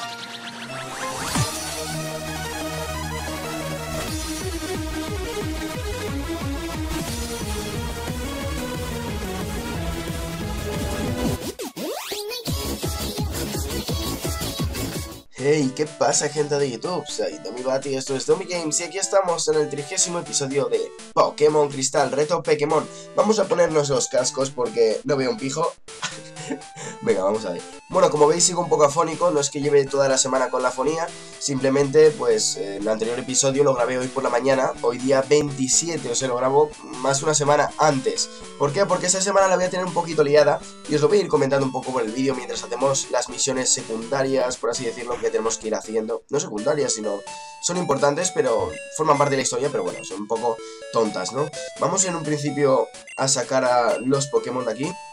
Hey, ¿qué pasa, gente de YouTube? Soy Domibat y esto es Domi Games y aquí estamos en el 30º episodio de Pokémon Cristal Reto Pokémon. Vamos a ponernos los cascos porque no veo un pijo. Venga, vamos a ver. Bueno, como veis sigo un poco afónico, no es que lleve toda la semana con la afonía, simplemente pues el anterior episodio lo grabé hoy por la mañana, hoy día 27, o sea, lo grabo más una semana antes. ¿Por qué? Porque esta semana la voy a tener un poquito liada y os lo voy a ir comentando un poco por el vídeo mientras hacemos las misiones secundarias, por así decirlo, que tenemos que ir haciendo. No secundarias, sino son importantes, pero forman parte de la historia, pero bueno, son un poco tontas, ¿no? Vamos en un principio a sacar a los Pokémon de aquí.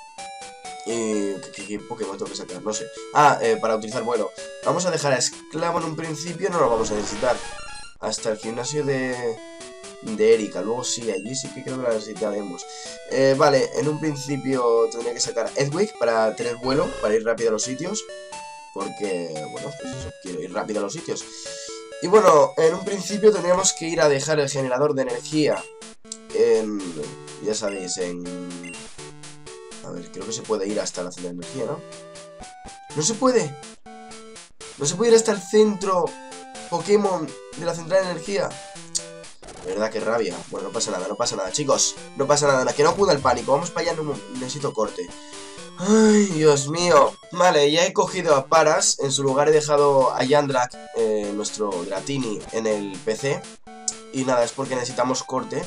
¿Qué Pokémon tengo que sacar? No sé. Para utilizar vuelo. Vamos a dejar a Esclavo en un principio, no lo vamos a necesitar. Hasta el gimnasio de Erika. Luego sí, allí sí que creo que la necesitaremos. Vale, en un principio tendría que sacar a Edwig para tener vuelo, para ir rápido a los sitios. Porque, bueno, pues eso, quiero ir rápido a los sitios. Y bueno, en un principio tendríamos que ir a dejar el generador de energía en... ya sabéis, en... A ver, creo que se puede ir hasta la central de energía, ¿no? ¡No se puede! ¡No se puede ir hasta el centro Pokémon de la central de energía! De verdad, qué rabia. Bueno, no pasa nada, chicos. No pasa nada, que no acuda el pánico. Vamos para allá, necesito corte. ¡Ay, Dios mío! Vale, ya he cogido a Paras. En su lugar he dejado a Yandrak, nuestro Dratini, en el PC. Y nada, es porque necesitamos corte.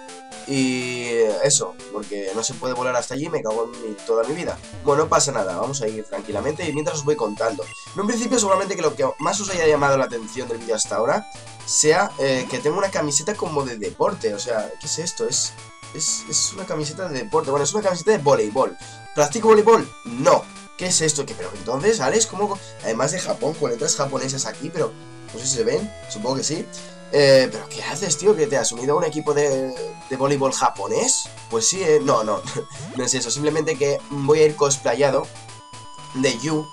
Y eso, porque no se puede volar hasta allí, me cago en toda mi vida. Bueno, no pasa nada, vamos a ir tranquilamente y mientras os voy contando. En un principio seguramente que lo que más os haya llamado la atención del vídeo hasta ahora sea que tengo una camiseta como de deporte. O sea, ¿qué es esto? Es una camiseta de deporte, bueno, es una camiseta de voleibol. ¿Practico voleibol? No. ¿Qué es esto? Pero entonces, Alex, ¿cómo? Además de Japón, con letras japonesas aquí, pero no sé si se ven, supongo que sí. ¿Pero qué haces, tío? ¿Que te has unido a un equipo de voleibol japonés? Pues sí, no, no es eso. Simplemente que voy a ir cosplayado de Yu,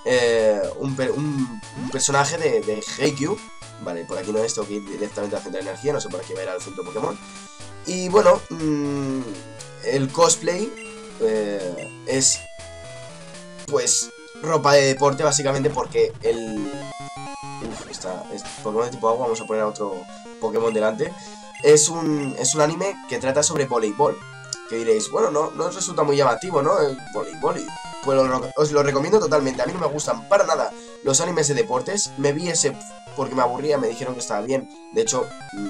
un personaje de Haikyuu. Vale, por aquí no es, tengo que ir directamente a la central de energía, no sé por qué va a ir al centro Pokémon. Y bueno, el cosplay es pues ropa de deporte, básicamente porque el... es Pokémon de tipo agua, vamos a poner a otro Pokémon delante. Es un anime que trata sobre voleibol. Que diréis, bueno, no os resulta muy llamativo, ¿no? El voleibol. Pues os lo recomiendo totalmente. A mí no me gustan para nada los animes de deportes. Me vi ese porque me aburría, me dijeron que estaba bien. De hecho,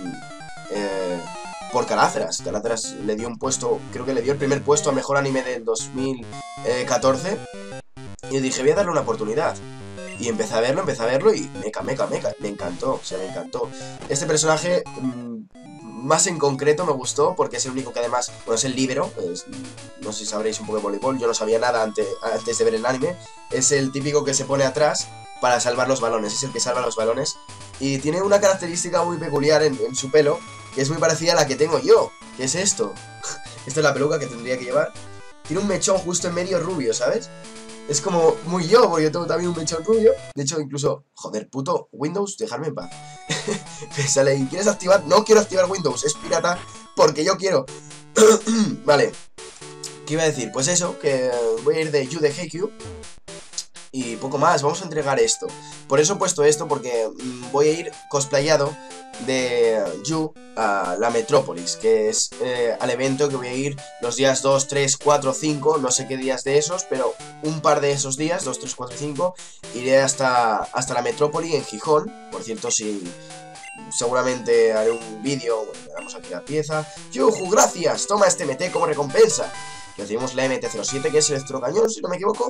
por Calátras. Calátras le dio un puesto, creo que le dio el primer puesto a mejor anime del 2014. Y dije, voy a darle una oportunidad. Y empecé a verlo y me encantó, o sea, me encantó. Este personaje, más en concreto, me gustó porque es el único que además, bueno, es el líbero. No sé si sabréis un poco de voleibol, yo no sabía nada antes de ver el anime. Es el típico que se pone atrás para salvar los balones, es el que salva los balones. Y tiene una característica muy peculiar en su pelo, que es muy parecida a la que tengo yo. ¿Qué es esto? Esta es la peluca que tendría que llevar. Tiene un mechón justo en medio rubio, ¿sabes? Es como muy yo, porque yo tengo también un mechón rubio. De hecho, incluso, joder, puto Windows, dejarme en paz. Me sale ahí, ¿quieres activar? No quiero activar Windows, es pirata porque yo quiero. Vale, ¿qué iba a decir? Pues eso, que voy a ir de Yu de Haikyuu. Y poco más, vamos a entregar esto. Por eso he puesto esto, porque voy a ir cosplayado de Yu a la Metrópolis, que es al evento que voy a ir los días 2, 3, 4, 5, no sé qué días de esos, pero un par de esos días, 2, 3, 4, 5, iré hasta la Metrópoli en Gijón. Por cierto, si seguramente haré un vídeo, bueno, le damos aquí la pieza. Yuju, gracias, toma este MT como recompensa. Recibimos la MT-07, que es el electrocañón, si no me equivoco.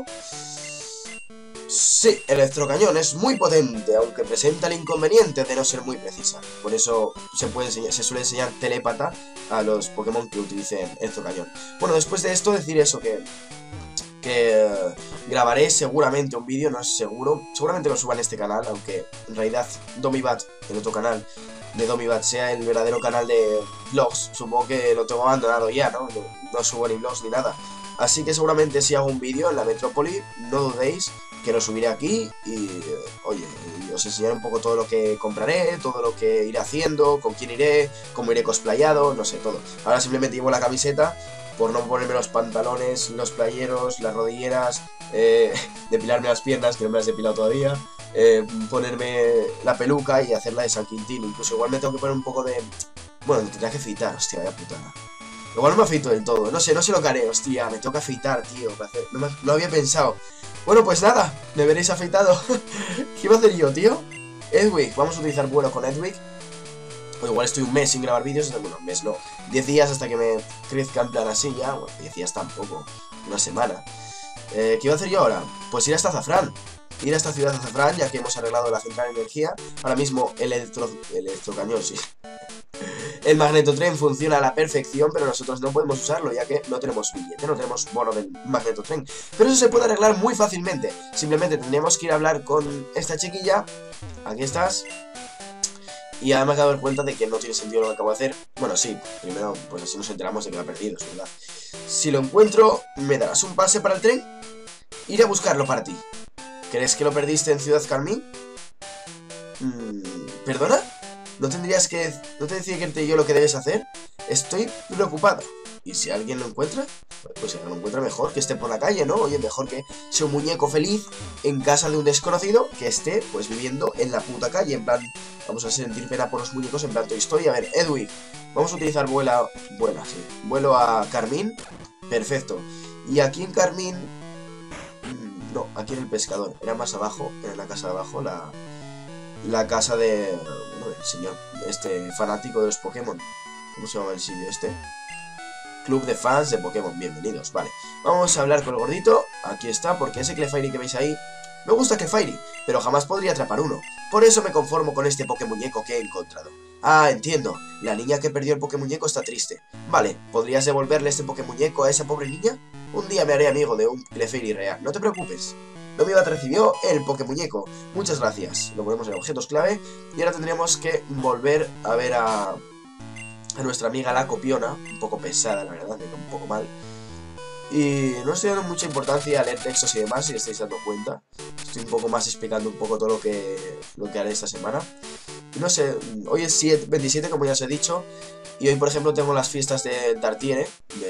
Sí, el electrocañón es muy potente, aunque presenta el inconveniente de no ser muy precisa. Por eso se suele enseñar telépata a los Pokémon que utilicen electrocañón. Bueno, después de esto decir eso, que grabaré seguramente un vídeo, no es seguro. Seguramente lo suba en este canal, aunque en realidad Domibat, el otro canal de Domibat, sea el verdadero canal de vlogs. Supongo que lo tengo abandonado ya, ¿no? No subo ni vlogs ni nada. Así que seguramente si hago un vídeo en la metrópoli, no dudéis que lo subiré aquí y, oye, os enseñaré un poco todo lo que compraré, todo lo que iré haciendo, con quién iré, cómo iré cosplayado, no sé, todo. Ahora simplemente llevo la camiseta por no ponerme los pantalones, los playeros, las rodilleras, depilarme las piernas, que no me las he depilado todavía, ponerme la peluca y hacerla de San Quintín. Incluso igual me tengo que poner un poco de... Bueno, me tendría que afeitar, hostia, vaya putada. Igual no me afeito del todo, no sé lo que haré, hostia, me tengo que afeitar, tío, no lo había pensado. Bueno, pues nada, me veréis afeitado. ¿Qué iba a hacer yo, tío? Edwig, vamos a utilizar vuelo con Edwig. O igual estoy un mes sin grabar vídeos, bueno, un mes no, 10 días hasta que me crezca en plan así ya, bueno, 10 días tampoco, una semana. ¿Qué iba a hacer yo ahora? Pues ir hasta Azafrán. Ir a esta ciudad de Azafrán, ya que hemos arreglado la central de energía. Ahora mismo el electrocañón, sí. El magnetotren funciona a la perfección, pero nosotros no podemos usarlo, ya que no tenemos billete, no tenemos bono del magnetotren. Pero eso se puede arreglar muy fácilmente. Simplemente tendríamos que ir a hablar con esta chiquilla. Aquí estás. Y además me he dado cuenta de que no tiene sentido lo que acabo de hacer. Bueno, sí, primero, pues así nos enteramos de que lo ha perdido, es verdad. Si lo encuentro, ¿me darás un pase para el tren? Iré a buscarlo para ti. ¿Crees que lo perdiste en Ciudad Carmín? ¿Perdona? ¿No te decía que yo lo que debes hacer? Estoy preocupada. ¿Y si alguien lo encuentra? Pues si alguien lo encuentra, mejor que esté por la calle, ¿no? Oye, mejor que sea un muñeco feliz en casa de un desconocido que esté, pues, viviendo en la puta calle. En plan, vamos a sentir pena por los muñecos en plan Toy Story. A ver, Edwig, vamos a utilizar vuelo a Carmín. Perfecto. Y aquí en Carmín... No, aquí en el pescador. Era más abajo, en la casa de abajo, la casa de... Bueno, el señor, fanático de los Pokémon. ¿Cómo se llama el sitio este? Club de fans de Pokémon, bienvenidos, vale. Vamos a hablar con el gordito, aquí está, porque ese Clefairy que veis ahí... Me gusta Clefairy, pero jamás podría atrapar uno. Por eso me conformo con este Pokémuñeco que he encontrado. Ah, entiendo, la niña que perdió el Pokémuñeco está triste. Vale, ¿podrías devolverle este Pokémuñeco a esa pobre niña? Un día me haré amigo de un Clefairy real, no te preocupes. Novibat recibió el Pokémuñeco. Muchas gracias. Lo ponemos en objetos clave. Y ahora tendremos que volver a ver a nuestra amiga la copiona. Un poco pesada, la verdad, un poco mal. Y no estoy dando mucha importancia a leer textos y demás, si os estáis dando cuenta. Estoy un poco más explicando un poco todo lo que haré esta semana. Y no sé, hoy es 27, como ya os he dicho. Y hoy, por ejemplo, tengo las fiestas de Tartiere,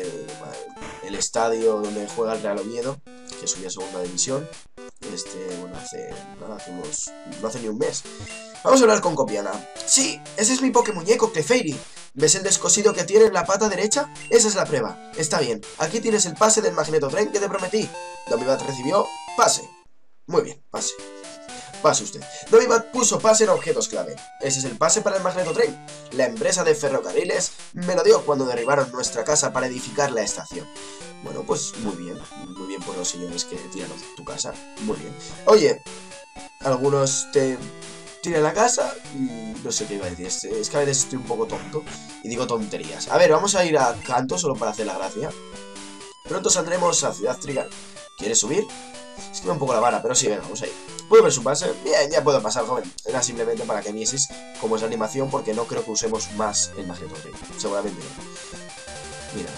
el estadio donde juega el Real Oviedo, que subía a segunda división. Bueno, no hace ni un mes. Vamos a hablar con Copiana. Sí, ese es mi Pokémuñeco, Clefairy. ¿Ves el descosido que tiene en la pata derecha? Esa es la prueba. Está bien, aquí tienes el pase del magnetotren que te prometí. Novibat recibió pase. Muy bien, pase. Pase usted. Novibat puso pase en objetos clave. Ese es el pase para el magnetotren. La empresa de ferrocarriles me lo dio cuando derribaron nuestra casa para edificar la estación. Bueno, pues muy bien por los señores que tiraron tu casa. Muy bien. Oye, algunos te tiran la casa y no sé qué iba a decir. Es que a veces estoy un poco tonto y digo tonterías. A ver, vamos a ir a Canto solo para hacer la gracia. Pronto saldremos a Ciudad Trigal. ¿Quieres subir? Es que me un poco la vara, pero sí, venga, vamos a ir. ¿Puedo ver su pase? Bien, ya puedo pasar, joven. Era simplemente para que vieses cómo es la animación, porque no creo que usemos más el magnetotren. Seguramente no. Mira.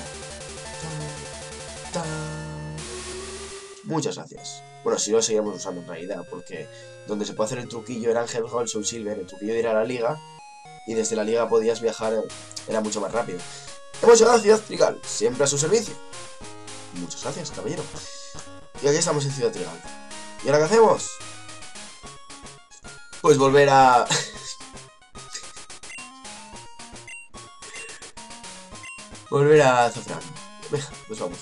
Muchas gracias. Bueno, si lo seguimos usando en realidad, porque donde se puede hacer el truquillo era Ángel Gold, Soul Silver, el truquillo de ir a la liga, y desde la liga podías viajar, era mucho más rápido. Hemos llegado a Ciudad Trigal, siempre a su servicio. Muchas gracias, caballero. Y aquí estamos en Ciudad Trigal. ¿Y ahora qué hacemos? Pues volver a... volver a Azafrán. Venga, pues vamos.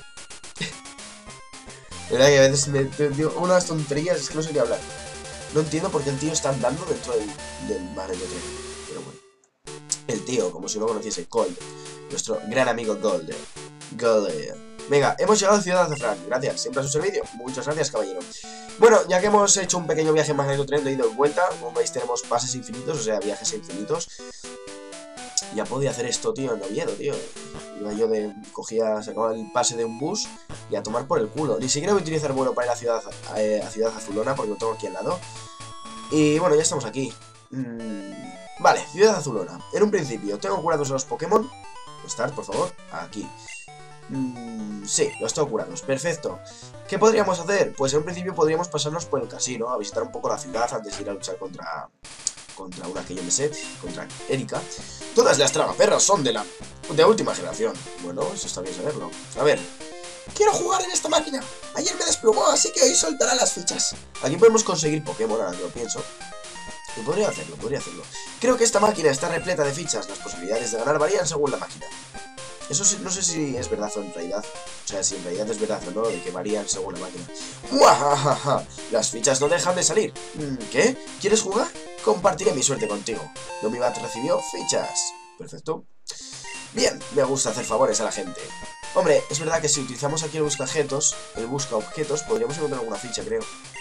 La verdad que a veces me digo unas tonterías, es que no sé qué hablar. No entiendo por qué el tío está andando dentro del magnetotren. Pero bueno. El tío, como si no conociese, Gold. Nuestro gran amigo Gold. Venga, hemos llegado a Ciudad de Azafrán. Gracias, siempre a su servicio. Muchas gracias, caballero. Bueno, ya que hemos hecho un pequeño viaje en magnetotren de ida y vuelta, como veis tenemos pases infinitos, o sea, viajes infinitos. Ya podía hacer esto, tío, en Oviedo, tío. Iba yo sacaba el pase de un bus y a tomar por el culo. Ni siquiera voy a utilizar vuelo para ir a Ciudad Azulona porque lo tengo aquí al lado. Y bueno, ya estamos aquí. Vale, Ciudad Azulona. En un principio, tengo curados a los Pokémon. Start, por favor. Aquí. Sí, los tengo curados, perfecto. ¿Qué podríamos hacer? Pues en un principio podríamos pasarnos por el casino, a visitar un poco la ciudad antes de ir a luchar contra una que yo me sé, contra Erika. Todas las tragaperras son de última generación. Bueno, eso está bien saberlo. A ver, quiero jugar en esta máquina. Ayer me desplumó, así que hoy soltará las fichas. Aquí podemos conseguir Pokémon, ahora que lo pienso. Y podría hacerlo, podría hacerlo. Creo que esta máquina está repleta de fichas. Las posibilidades de ganar varían según la máquina. Eso sí, no sé si es verdad o en realidad. O sea, si en realidad es verdad o no, de que varían según la máquina. ¡Muajajaja! Las fichas no dejan de salir. ¿Qué? ¿Quieres jugar? Compartiré mi suerte contigo. Domibat recibió fichas. Perfecto. Bien, me gusta hacer favores a la gente. Hombre, es verdad que si utilizamos aquí el busca objetos, podríamos encontrar alguna ficha, creo.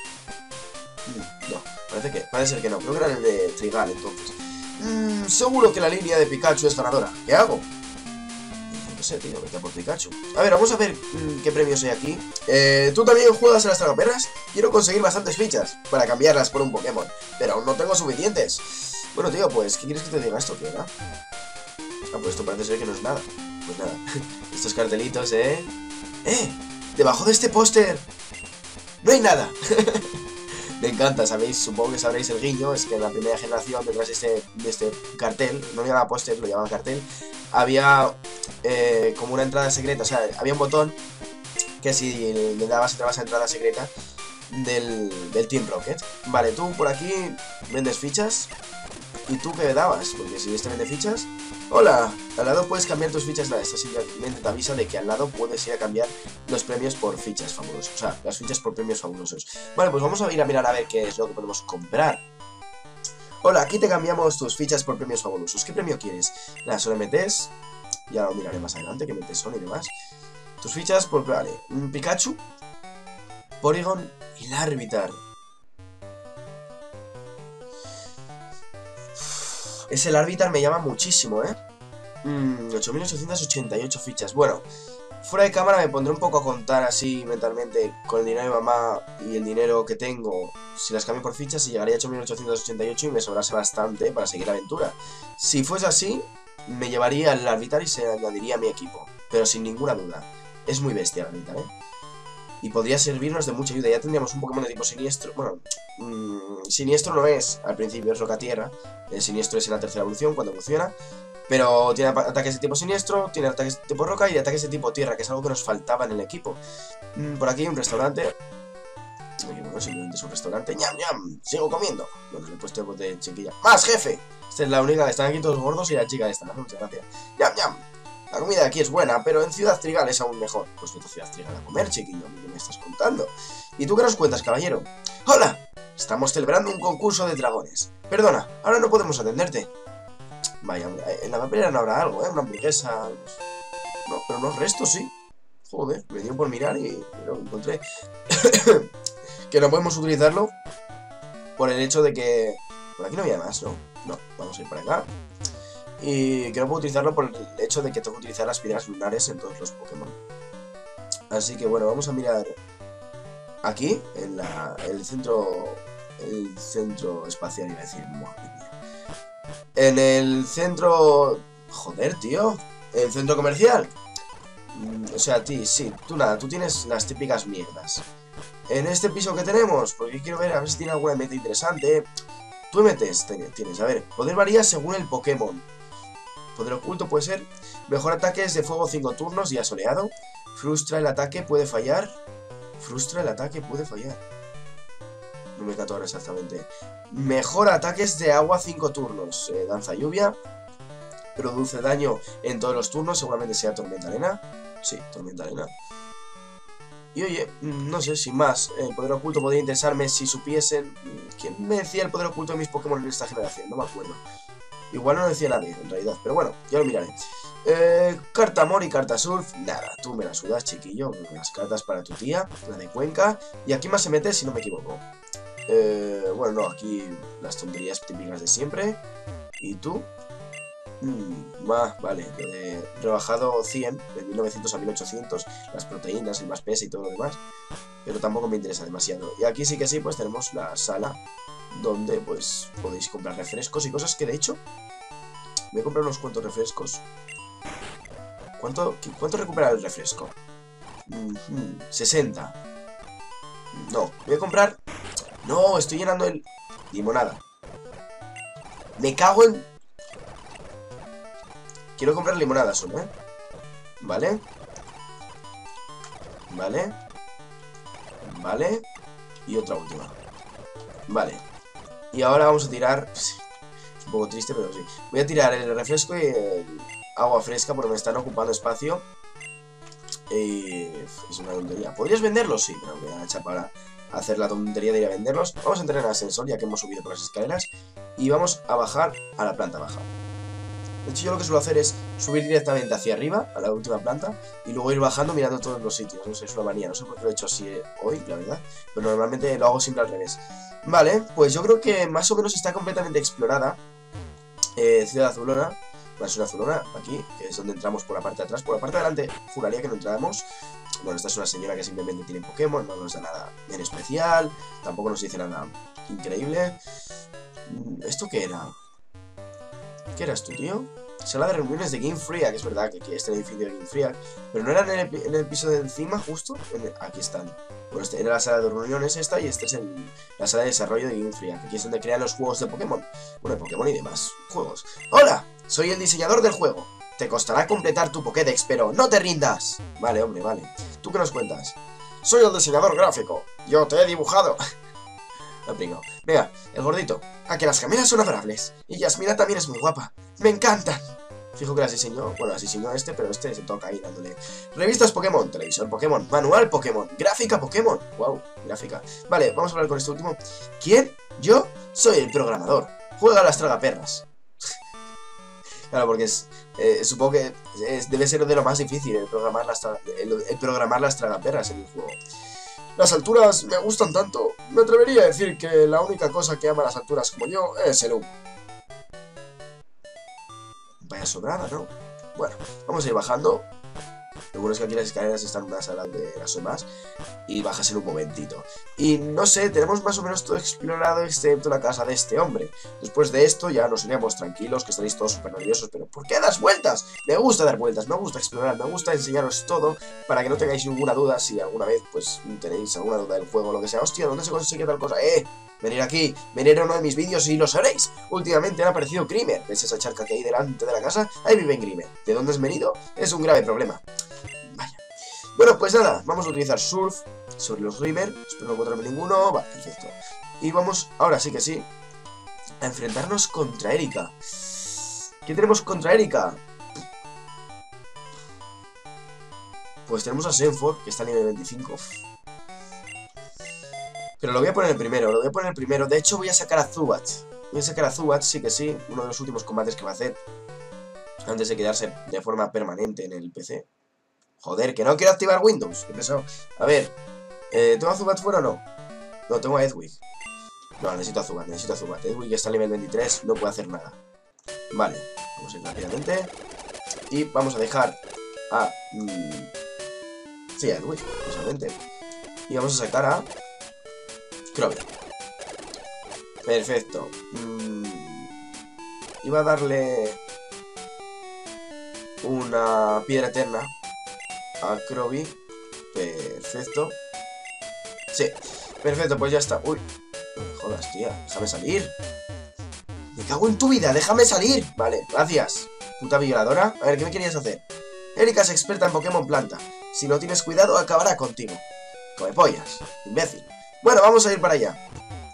No, parece ser que no. Creo que era el de Trigal, entonces. Seguro que la línea de Pikachu es ganadora. ¿Qué hago? No sé, tío, vete a por Pikachu. A ver, vamos a ver qué premios hay aquí. ¿Tú también juegas a las tragaperras? Quiero conseguir bastantes fichas para cambiarlas por un Pokémon, pero aún no tengo suficientes. Bueno, tío, pues, ¿qué quieres que te diga esto? ¿Qué era? Ah, pues esto parece ser que no es nada. Pues nada, estos cartelitos, debajo de este póster no hay nada. Me encanta, ¿sabéis? Supongo que sabréis el guiño. Es que en la primera generación, detrás de este cartel, no lo llamaban póster, lo llamaban cartel, había como una entrada secreta. O sea, había un botón que si le dabas, entrabas a entrada secreta del Team Rocket. Vale, tú por aquí vendes fichas. ¿Y tú qué dabas? Porque si este vende fichas... ¡Hola! Al lado puedes cambiar tus fichas. Nada, esto simplemente te avisa de que al lado puedes ir a cambiar los premios por fichas fabulosas. O sea, las fichas por premios fabulosos. Vale, pues vamos a ir a mirar a ver qué es lo que podemos comprar. Hola, aquí te cambiamos tus fichas por premios fabulosos. ¿Qué premio quieres? Nada, solo metes... Ya lo miraré más adelante, que metes son y demás. Tus fichas por... Vale, un Pikachu, Porygon y Larvitar. Ese Larvitar me llama muchísimo, 8.888 fichas. Bueno, fuera de cámara me pondré un poco a contar así mentalmente con el dinero de mamá y el dinero que tengo. Si las cambio por fichas, llegaría a 8.888 y me sobrase bastante para seguir la aventura. Si fuese así, me llevaría el Larvitar y se añadiría a mi equipo. Pero sin ninguna duda. Es muy bestia el Larvitar, y podría servirnos de mucha ayuda. Ya tendríamos un Pokémon de tipo siniestro. Bueno, siniestro no es al principio, es roca tierra. El siniestro es en la tercera evolución, cuando evoluciona. Pero tiene ataques de tipo siniestro, tiene ataques de tipo roca y ataques de tipo tierra, que es algo que nos faltaba en el equipo. Por aquí hay un restaurante. Bueno, simplemente es un restaurante. ¡Ñam, ñam! ¡Sigo comiendo! Bueno, le he puesto de chiquilla. ¡Más, jefe! Esta es la única. Están aquí todos gordos y la chica esta. Muchas gracias. ¡Ñam, ñam! La comida de aquí es buena, pero en Ciudad Trigal es aún mejor. Pues vete a Ciudad Trigal a comer, chiquillo. ¿Qué me estás contando? ¿Y tú qué nos cuentas, caballero? ¡Hola! Estamos celebrando un concurso de dragones. Perdona, ahora no podemos atenderte. Vaya, en la papelera no habrá algo, una hamburguesa. No, pero unos restos sí. Joder, me dio por mirar y lo encontré. Que no podemos utilizarlo por el hecho de que... Por aquí no había más, ¿no? No, vamos a ir para acá. Y que no puedo utilizarlo por el hecho de que tengo que utilizar las piedras lunares en todos los Pokémon. Así que bueno, vamos a mirar aquí, en el centro espacial, iba a decir. En el centro... Joder, tío. El centro comercial. O sea, sí, tú nada, tú tienes las típicas mierdas. En este piso que tenemos, porque quiero ver a ver si tiene alguna meta interesante. Tú metes, tienes, a ver, poder varía según el Pokémon. Poder oculto puede ser. Mejor ataques de fuego 5 turnos y asoleado. Frustra el ataque, puede fallar. Frustra el ataque, puede fallar. No me cato ahora exactamente. Mejor ataques de agua 5 turnos. Danza lluvia. Produce daño en todos los turnos. Seguramente sea tormenta arena. Sí, tormenta arena. Y oye, no sé, sin más, el poder oculto podría interesarme si supiesen... ¿Quién me decía el poder oculto de mis Pokémon en esta generación? No me acuerdo. Igual no lo decía nadie, en realidad, pero bueno, ya lo miraré. Carta amor y carta surf, nada, tú me la sudas, chiquillo. Las cartas para tu tía, la de Cuenca. Y aquí más se mete, si no me equivoco. Bueno, no, aquí las tonterías típicas de siempre. ¿Y tú? Vale, lo de rebajado 100, de 1900 a 1800, las proteínas, el más peso y todo lo demás. Pero tampoco me interesa demasiado. Y aquí sí que sí, pues tenemos la sala donde pues podéis comprar refrescos y cosas que de hecho... Voy a comprar unos cuantos refrescos. ¿Cuánto recupera el refresco? 60. No, voy a comprar... No, estoy llenando el... Limonada. Me cago en... Quiero comprar limonada solo, ¿eh? Vale. Vale. Vale. Y otra última. Vale. Y ahora vamos a tirar... Es un poco triste, pero sí. Voy a tirar el refresco y el agua fresca porque me están ocupando espacio. Es una tontería. ¿Podrías venderlos? Sí, pero voy a echar para hacer la tontería de ir a venderlos. Vamos a entrar en el ascensor ya que hemos subido por las escaleras. Y vamos a bajar a la planta baja. De hecho, yo lo que suelo hacer es subir directamente hacia arriba, a la última planta, y luego ir bajando mirando todos los sitios. No sé, es una manía, no sé por qué lo he hecho así hoy, la verdad. Pero normalmente lo hago siempre al revés. Vale, pues yo creo que más o menos está completamente explorada. Ciudad Azulona. Bueno, es una Azulona, aquí, que es donde entramos por la parte de atrás. Por la parte de adelante, juraría que no entramos. Bueno, esta es una señora que simplemente tiene Pokémon, no nos da nada en especial. Tampoco nos dice nada increíble. ¿Esto qué era? ¿Qué eras tú, tío? Sala de reuniones de Game Freak, que es verdad que aquí está el edificio de Game Freak, pero no era en el piso de encima, justo. Aquí están. Bueno, era la sala de reuniones esta y esta es la sala de desarrollo de Game Freak. Aquí es donde crean los juegos de Pokémon. Bueno, de Pokémon y demás juegos. ¡Hola! Soy el diseñador del juego. Te costará completar tu Pokédex, pero ¡no te rindas! Vale, hombre, vale. ¿Tú qué nos cuentas? Soy el diseñador gráfico. Yo te he dibujado. Lo pringo. Venga, el gordito. A que las gemelas son adorables. Y Yasmina también es muy guapa. ¡Me encantan! Fijo que las diseñó. Bueno, las diseñó pero este se toca ahí dándole. Revistas Pokémon, televisor Pokémon, manual Pokémon, gráfica Pokémon. Wow, gráfica. Vale, vamos a hablar con este último. ¿Quién? Yo soy el programador. Juega a las tragaperras. Claro, porque supongo que debe ser de lo más difícil el programar las tragaperras en el juego. Las alturas me gustan tanto. Me atrevería a decir que la única cosa que ama las alturas como yo es el humo. Vaya sobrada, ¿no? Bueno, vamos a ir bajando. Lo bueno es que aquí las escaleras están en una sala de las demás. Y bajas en un momentito. Y no sé, tenemos más o menos todo explorado excepto la casa de este hombre. Después de esto ya nos iríamos tranquilos, que estaréis todos súper nerviosos. Pero ¿por qué das vueltas? Me gusta dar vueltas, me gusta explorar, me gusta enseñaros todo. Para que no tengáis ninguna duda si alguna vez pues tenéis alguna duda del juego o lo que sea. Hostia, ¿dónde se consigue tal cosa? Venir aquí, venir a uno de mis vídeos y lo sabréis. Últimamente han aparecido Grimer. ¿Ves esa charca que hay delante de la casa? Ahí vive Grimer. ¿De dónde has venido? Es un grave problema. Vaya. Bueno, pues nada, vamos a utilizar Surf sobre los Grimer. Espero no encontrarme ninguno. Vale, perfecto. Y vamos, ahora sí que sí, a enfrentarnos contra Erika. ¿Qué tenemos contra Erika? Pues tenemos a Senford, que está a nivel 25. Pero lo voy a poner el primero, De hecho voy a sacar a Zubat. Sí que sí, uno de los últimos combates que va a hacer antes de quedarse de forma permanente en el PC. Joder, que no quiero activar Windows. Qué pesado. A ver, ¿tengo a Zubat fuera o no? No, tengo a Edwig. No, necesito a Zubat. Edwig está a nivel 23, no puede hacer nada. Vale, vamos a ir rápidamente. Y vamos a dejar a... sí, a Edwig, justamente. Y vamos a sacar a... Croby. Perfecto. Iba a darle una piedra eterna a Croby. Perfecto. Sí, perfecto, pues ya está. Uy, no me jodas, tía, déjame salir. Me cago en tu vida, déjame salir. Vale, gracias, puta violadora. A ver, ¿qué me querías hacer? Erika es experta en Pokémon planta. Si no tienes cuidado, acabará contigo. Come pollas, imbécil. Bueno, vamos a ir para allá.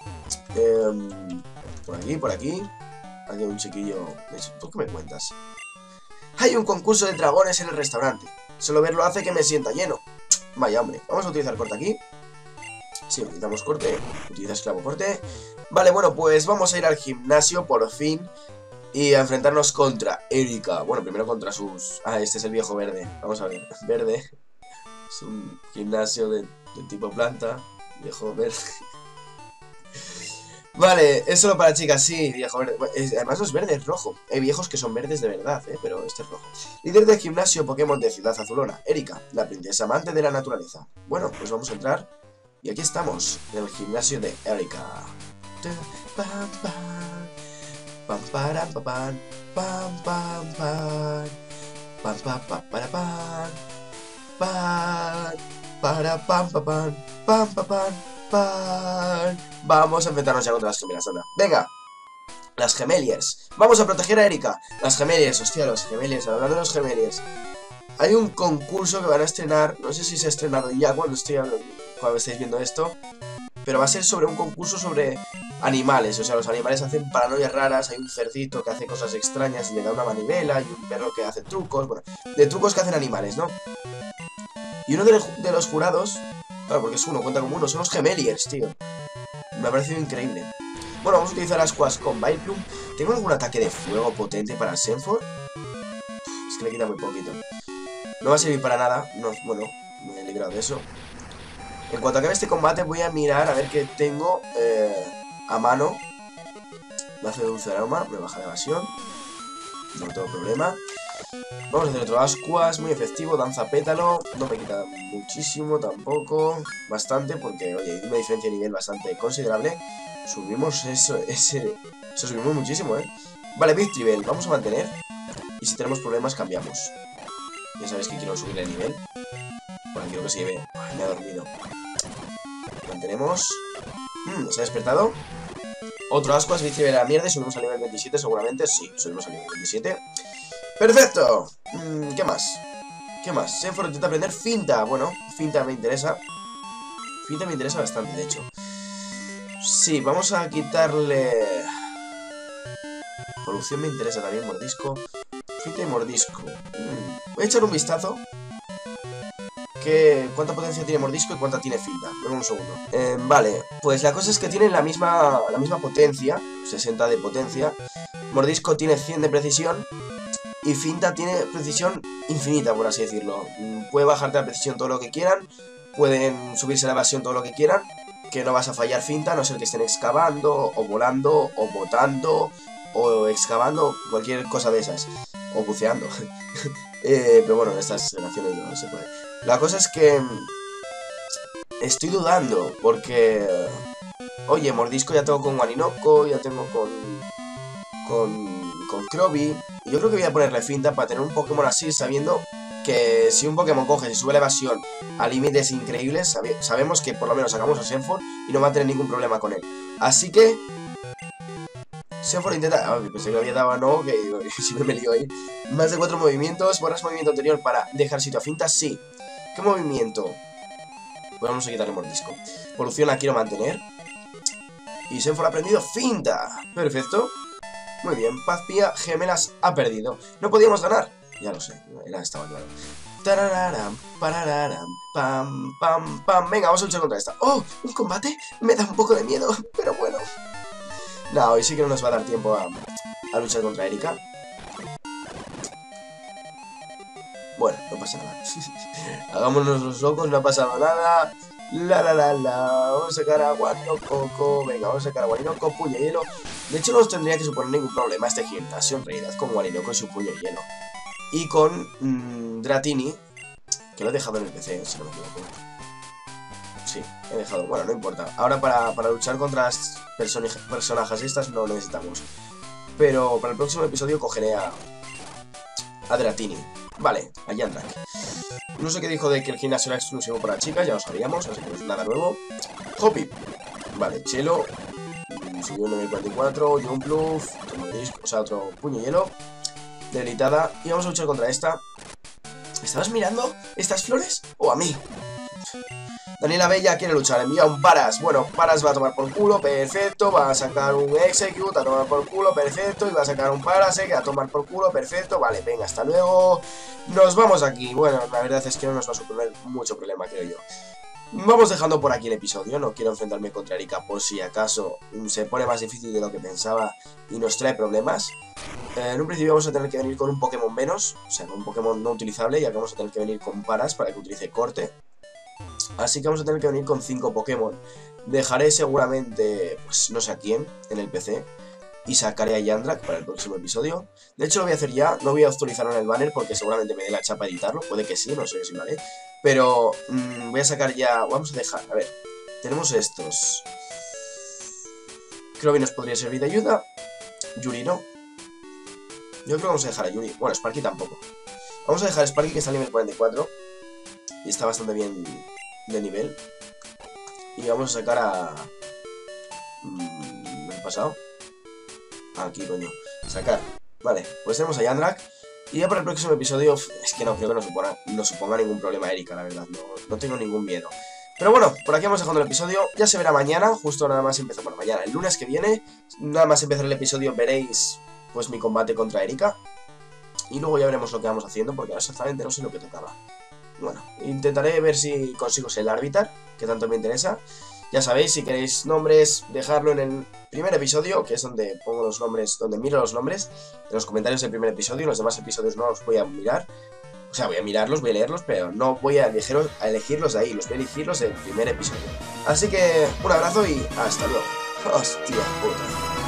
Por aquí. Aquí hay un chiquillo. ¿Tú qué me cuentas? Hay un concurso de dragones en el restaurante. Solo verlo hace que me sienta lleno. Vaya, hombre. Vamos a utilizar corte aquí. Sí, utilizamos corte. Utiliza esclavo corte. Vale, bueno, pues vamos a ir al gimnasio por fin. Y a enfrentarnos contra Erika. Bueno, primero contra sus... Ah, este es el viejo verde. Vamos a ver. Verde. Es un gimnasio de tipo planta. Viejo verde. Vale, es solo para chicas, sí, viejo verde. Además no es verde, es rojo. Hay viejos que son verdes de verdad, pero este es rojo. Líder del gimnasio Pokémon de Ciudad Azulona, Erika, la princesa amante de la naturaleza. Bueno, pues vamos a entrar. Y aquí estamos, en el gimnasio de Erika. Pam, pam, pam, para pan. Pan. Para pam, pam, pam. Pam, pam, pam. Pan. Vamos a enfrentarnos ya contra las gemelas, anda. Venga. Las gemeliers. Vamos a proteger a Erika. Las gemeliers, hostia, los gemeliers. Hablando de los gemeliers. Hay un concurso que van a estrenar. No sé si se ha estrenado ya cuando estáis viendo esto. Pero va a ser sobre un concurso sobre animales. O sea, los animales hacen paranoias raras. Hay un cerdito que hace cosas extrañas y le da una manivela. Hay un perro que hace trucos. Bueno, de trucos que hacen animales, ¿no? Y uno de los jurados, claro, porque es uno, cuenta como uno, son los gemeliers, tío. Me ha parecido increíble. Bueno, vamos a utilizar ascuas con Vileplume. ¿Tengo algún ataque de fuego potente para Sandford? Es que le quita muy poquito. No va a servir para nada. No, bueno, me he librado de eso. En cuanto acabe este combate voy a mirar a ver qué tengo a mano. Me hace dulce aroma, me baja la evasión. No tengo problema. Vamos a hacer otro ascuas, muy efectivo, danza pétalo. No me quita muchísimo tampoco. Bastante, porque, oye, hay una diferencia de nivel bastante considerable. Subimos eso subimos muchísimo, Vale, Victreebel, vamos a mantener. Y si tenemos problemas, cambiamos. Ya sabéis que quiero subir el nivel. Bueno, quiero que se lleve. Ay, me ha dormido. Mantenemos. ¿Se ha despertado? Otro ascuas, Victreebel a la mierda y subimos al nivel 27 seguramente. Sí, subimos al nivel 27. ¡Perfecto! ¿Qué más? ¿Qué más? Sandford intenta aprender finta. Bueno, finta me interesa. Finta me interesa bastante, de hecho. Sí, vamos a quitarle... Evolución me interesa también, mordisco. Finta y mordisco. Voy a echar un vistazo. ¿Cuánta potencia tiene mordisco y cuánta tiene finta? Dame un segundo. Vale, pues la cosa es que tienen la misma potencia. 60 de potencia. Mordisco tiene 100 de precisión. Y finta tiene precisión infinita, por así decirlo. Puede bajarte la precisión todo lo que quieran. Pueden subirse la evasión todo lo que quieran. Que no vas a fallar finta, a no ser que estén excavando, o volando, o botando, o excavando, cualquier cosa de esas. O buceando. Pero bueno, en estas naciones no se puede. La cosa es que... estoy dudando, porque... Oye, mordisco ya tengo con Waninoko, ya tengo con Krobby. Y yo creo que voy a ponerle finta para tener un Pokémon así, sabiendo que si un Pokémon coge y sube la evasión a límites increíbles, sabemos que por lo menos sacamos a Sandford y no va a tener ningún problema con él. Así que... Sandford intenta... pensé que lo había dado a no, que siempre me lío ahí. Más de 4 movimientos. ¿Borras movimiento anterior para dejar sitio a finta? Sí. ¿Qué movimiento? Pues vamos a quitarle mordisco. Evolución la quiero mantener. Y Sandford ha aprendido finta. Perfecto. Muy bien, Paz Pía, gemelas ha perdido. No podíamos ganar. Ya lo sé, estaba claro. Tarararam, parararam, pam, pam, pam. Venga, vamos a luchar contra esta. ¡Oh! ¿Un combate? Me da un poco de miedo, pero bueno. No, hoy sí que no nos va a dar tiempo a luchar contra Erika. Bueno, no pasa nada. Hagámonos los locos, no ha pasado nada. Vamos a sacar a Waninoko. Venga, vamos a sacar a Waninoko, puño de hielo. De hecho, no nos tendría que suponer ningún problema este gimnasio, en realidad, con Waninoko y su puño de hielo. Y con Dratini, que lo he dejado en el PC, si no me equivoco. Sí, he dejado. Bueno, no importa. Ahora para luchar contra las personajes estas no necesitamos. Pero para el próximo episodio cogeré a Dratini. Vale, a Yandrak. No sé qué dijo de que el gimnasio era exclusivo para chicas, ya lo sabíamos, así que no es nada nuevo. Hoppy. Vale, Chelo. Subió un nivel 44, Jumpluff, o sea, otro puño hielo. Debilitada. Y vamos a luchar contra esta. ¿Estabas mirando estas flores? ¿O a mí? Daniela Bella quiere luchar, envía un Paras. Bueno, Paras va a tomar por culo, perfecto. Va a sacar un Execute, a tomar por culo, perfecto. Y va a sacar un Parasect, a tomar por culo, perfecto. Vale, venga, hasta luego. Nos vamos aquí. Bueno, la verdad es que no nos va a suponer mucho problema, creo yo. Vamos dejando por aquí el episodio. No quiero enfrentarme contra Erika por si acaso se pone más difícil de lo que pensaba y nos trae problemas. En un principio vamos a tener que venir con un Pokémon menos, o sea, con un Pokémon no utilizable, ya que vamos a tener que venir con Paras para que utilice corte. Así que vamos a tener que venir con 5 Pokémon. Dejaré seguramente, pues no sé a quién, en el PC. Y sacaré a Yandrak para el próximo episodio. De hecho lo voy a hacer ya, no voy a actualizarlo en el banner porque seguramente me dé la chapa editarlo. Puede que sí, no sé si vale. Pero voy a sacar ya, vamos a dejar, a ver. Tenemos estos. Krobby nos podría servir de ayuda. Yuri no. Yo creo que vamos a dejar a Yuri. Bueno, Sparky tampoco. Vamos a dejar a Sparky, que está a nivel 44. Y está bastante bien de nivel. Y vamos a sacar a... ¿me he pasado? Aquí, coño. Sacar. Vale, pues tenemos a Yandrak. Y ya para el próximo episodio, es que no creo que nos suponga ningún problema Erika, la verdad. No tengo ningún miedo. Pero bueno, por aquí vamos dejando el episodio. Ya se verá mañana, justo nada más empezó por mañana. El lunes que viene, nada más empezar el episodio, veréis pues mi combate contra Erika. Y luego ya veremos lo que vamos haciendo, porque exactamente no sé lo que tocaba. Bueno, intentaré ver si consigo ser el árbitro, que tanto me interesa. Ya sabéis, si queréis nombres, dejarlo en el primer episodio, que es donde pongo los nombres, donde miro los nombres, en los comentarios del primer episodio. Los demás episodios no los voy a mirar. O sea, voy a mirarlos, voy a leerlos, pero no voy a elegirlos de ahí, los voy a elegirlos del primer episodio. Así que un abrazo y hasta luego. Hostia puta.